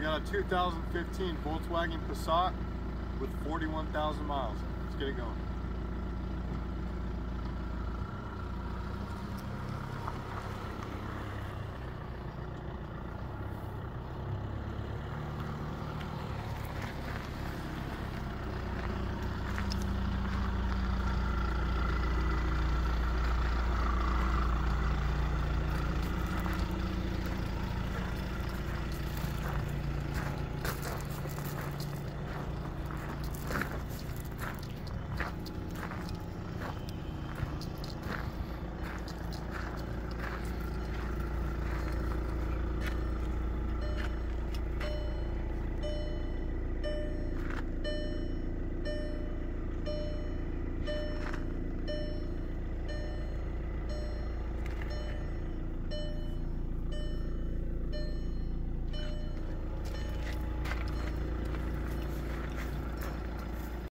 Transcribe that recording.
We got a 2015 Volkswagen Passat with 41,000 miles. Let's get it going.